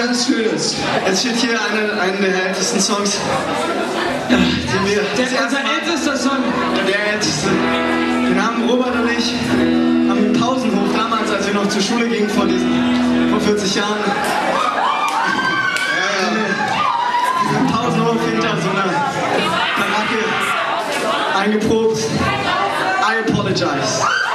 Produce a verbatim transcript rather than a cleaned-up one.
ganz Schönes. Es steht hier eine, einen der ältesten Songs. Ja, den wir, Der, unser ältester Song. der älteste. Den haben Robert und ich am Pausenhof damals, als wir noch zur Schule gingen, vor diesen, vor vierzig Jahren. Ja, ja. Diesen Pausenhof hinter so einer Baracke eingeprobt. I apologize.